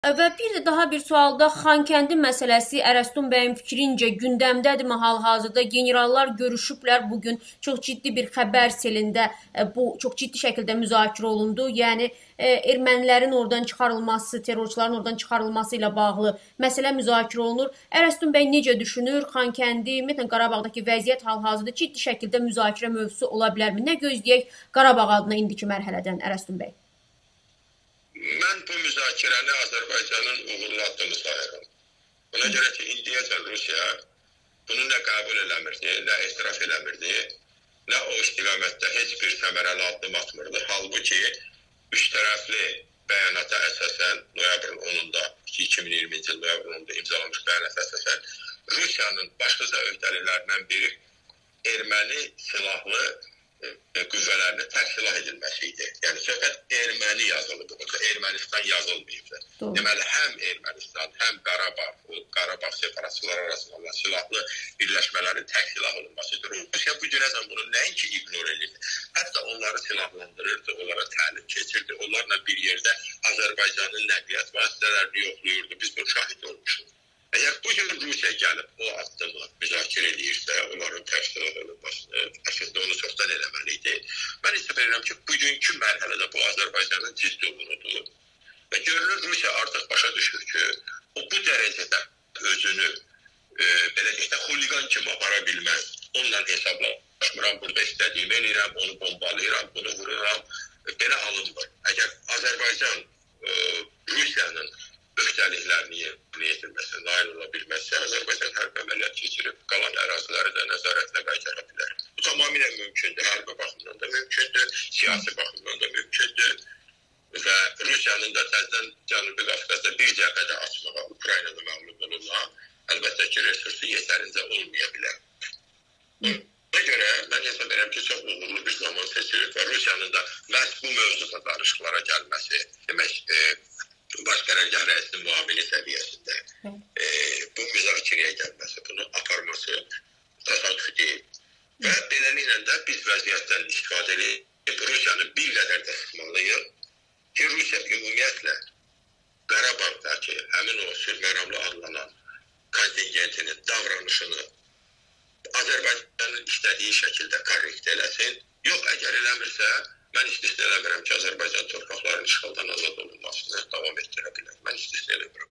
Və bir də daha bir sualda Xankəndi məsələsi Ərəstun bəyin fikrincə gündəmdədirmi hal-hazırda? Generallar görüşüblər bu gün çox ciddi bir xəbər selində bu çox ciddi şəkildə müzakirə olundu. Yəni ermənilərin oradan çıxarılması, terrorçuların oradan çıxarılması ilə bağlı məsələ müzakirə olunur. Ərəstun bəy necə düşünür? Xankəndi, ümumiyyətlə Qarabağdakı vəziyyət hal-hazırda ciddi şəkildə müzakirə mövzusu ola bilərmi? Nə gözləyək Qarabağ adına indiki mərhələdən Ərəstun bəy? Mən bu müzakirəni Azərbaycanın uğurlu addımı sayıram. Buna görə ki, indiyəcən Rusiya bunu nə qəbul eləmirdi, nə etiraf eləmirdi, nə o istiqamətdə heç bir səmərəli addım atmırdı. Halbuki üç tərəfli bəyanata əsasən, noyabrın 10-da, 2020-ci il noyabrın 10-da imzalanmış bəyanata əsasən Rusiyanın başlıca öhdəliklərindən biri erməni silahlı qüvvələrinə tərsilah edilməsi idi. Yəni, söhbət erməni yazılıdır. Burada Ermənistan yazılmayıbdır. Deməli, həm Ermənistan, həm Qarabağ separatçılar arasında olan silahlı birləşmələrin tərsilah olunmasıdır. Rusiya bu günəcən bunu nəinki ignor edirdi, hətta onları silahlandırırdı, onlara təlim keçirdi, onlarla bir yerdə Azərbaycanın nəqliyyat vasitələrini yoxlayırdı. Biz bunu şahid olmuşuq. Əgər bugün Rusiya gəlib o addımı müzakirə edirsə, onların tərsilah olunmasını, əslində onu çoxdan eləməliydi. Mən hesab edirəm ki, bugünkü mərhələdə bu Azərbaycanın ciddi uğurudur. Və görünür Rusiya artıq başa düşür ki, o bu dərəcədə özünü belə deyək də xuliqan kimi apara bilməz. Onunla hesablaşmıram, burada istədiyimi eləyirəm, onu bombalayıram, bunu vururam. Belə alınmır. Əgər Azərbaycan Rusiyanın öhdəliklərini yerinə yetirməsinə nail ola bilməzsə, Azərbaycan hərbi əməliyyat keçirib qalan əraziləri də nəzarətlə qaytara bilər. Bu tamamilə mümkündür, hərbi baxımdan da mümkündür, siyasi baxımdan da mümkündür və Rusiyanın da təzdən Cənubi Qafqazda bir cəbhədə açmağa, Ukraynada məğlub olunma, əlbəttə ki, resursu yetərincə olmaya bilər. Buna görə mən hesab edirəm ki, çox uğurlu bir zaman seçilib və Rusiyanın da məhz bu mövzuda danışıqlara gəlməsi, demək, baş qərargah rəisinin müavini səviyyəsində bu müzakirəyə gəlməsi, bunu aparması təsadüfi deyil. Və beləliklə də biz vəziyyətdən istifadə edib Rusiyanı bir qədər də sıxmalıyıq ki, Rusiya ümumiyyətlə Qarabağdakı həmin o sülhməramlı adlanan kontingentinin davranışını Azərbaycanın istədiyi şəkildə korrekt eləsin. Yox, əgər eləmirsə, mən istisna eləmirəm ki, Azərbaycan torpaqlarının işğaldan azad olunmasını davam etdirə bilər. Mən istisna eləmirəm.